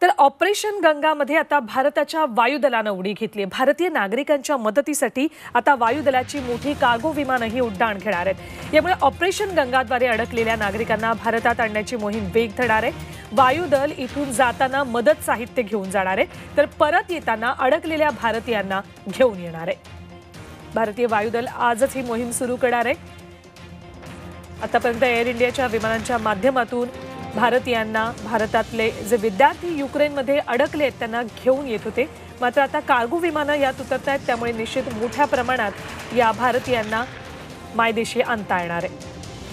तर ऑपरेशन गंगामध्ये आता भारताच्या वायुदलानं उडी घेतली। भारतीय नागरिकांच्या मदतीसाठी आता वायुदलाची मोठी कार्गो विमानंही उड्डाण घेणार आहेत। यामुळे ऑपरेशन गंगाद्वारे अडकलेल्या नागरिकांना भारतात आणण्याची मोहीम वेग धरणार आहे। वायुदल इथून जाताना मदत साहित्य घेऊन जाणार आहे, तर परत येताना अडकलेल्या भारतीयांना घेऊन येणार आहे। भारतीय वायुदल आजच ही मोहीम सुरू करणार आहे। आतापर्यंत एअर इंडियाच्या विमानांच्या माध्यमातून भारतीयांना भारतातले जे विद्यार्थी युक्रेनमध्ये अडकले आहेत त्यांना घेऊन येत होते, मात्र आता कार्गो विमानं यात उतरत आहेत, त्यामुळे निश्चित मोठ्या प्रमाणात या भारतीयांना मायदेशी आणता येणार आहे।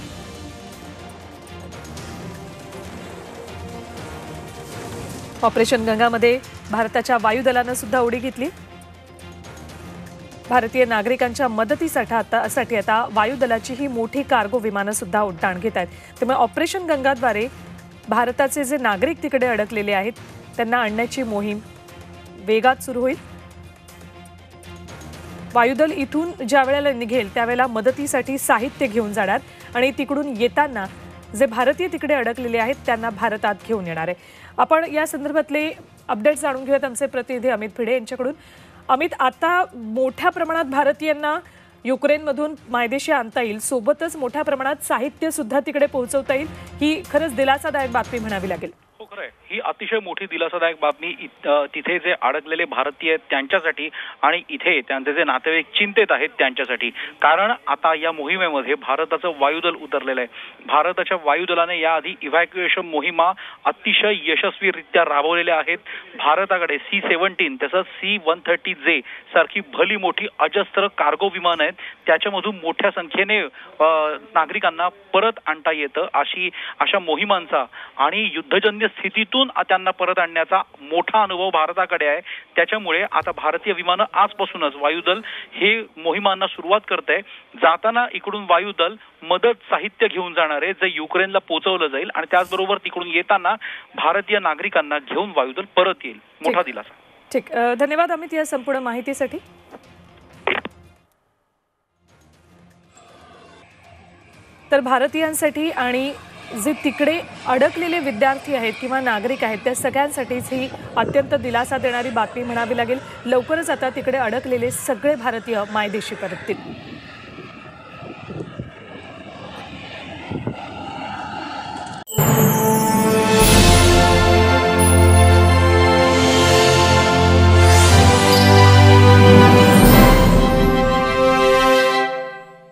ऑपरेशन गंगामध्ये भारताच्या वायुदलानं सुद्धा उडी घेतली। भारतीय नागरिकांच्या मदतीसाठी आता वायुदलाची ही मोठी कार्गो विमानं सुद्धा उड्डाण घेत आहेत। त्यामुळे ऑपरेशन गंगाद्वारे भारताचे जे नागरिक तिकडे अडकलेले आहेत त्यांना आणण्याची मोहीम वेगात सुरू होईल। वायुदल इथून ज्या वेळेला निघेल त्यावेळेला मदतीसाठी साहित्य घेऊन जाणार आणि तिकडून येताना जे भारतीय तिकडे अडकलेले आहेत त्यांना भारतात घेऊन येणार आहे। आपण या संदर्भातले अपडेट जाणून घेऊयात आमचे प्रतिनिधी अमित भिडे यांच्याकडून। अमित, आता मोठ्या प्रमाणात भारतीयांना युक्रेनमधून मायदेशी आणता येईल, सोबतच मोठ्या प्रमाणात साहित्य सुद्धा तिकडे पोहोचवता येईल, ही खरंच दिलासादायक बातमी म्हणावी लागेल। हो, खरं आहे, ही अतिशय मोठी दिलासादायक बातमी तिथे जे अडकलेले भारतीय आहेत त्यांच्यासाठी आणि इथे त्यांचे जे नातेवाईक चिंतेत आहेत त्यांच्यासाठी। कारण आता या मोहिमेमध्ये भारताचं वायुदल उतरलेलं आहे। भारताच्या वायुदलाने याआधी इव्हॅक्युएशन मोहिमा अतिशय यशस्वीरित्या राबवलेल्या आहेत। भारताकडे C-17 तसंच C-130J सारखी भली मोठी अजस्त्र कार्गो विमानं आहेत, त्याच्यामधून मोठ्या संख्येने नागरिकांना परत आणता येतं अशा मोहिमांचा आणि युद्धजन्य स्थितीतून त्यांना परत आणण्याचा मोठा अनुभव भारताकडे आहे। त्याच्यामुळे आता भारतीय विमानं आजपासूनच वायुदल हे मोहिमांना सुरुवात करत आहे। जाताना इकडून वायुदल मदत साहित्य घेऊन जाणार आहे, जे युक्रेनला पोहोचवलं जाईल आणि त्याचबरोबर तिकडून येताना भारतीय नागरिकांना घेऊन वायुदल परत येईल। मोठा दिलासा। ठीक, धन्यवाद अमित या संपूर्ण माहितीसाठी। तर भारतीयांसाठी आणि जे तिकडे अडकलेले विद्यार्थी आहेत किंवा नागरिक आहेत त्या सगळ्यांसाठीच ही अत्यंत दिलासा देणारी बातमी म्हणावी लागेल। लवकरच आता तिकडे अडकलेले सगळे भारतीय मायदेशी परततील।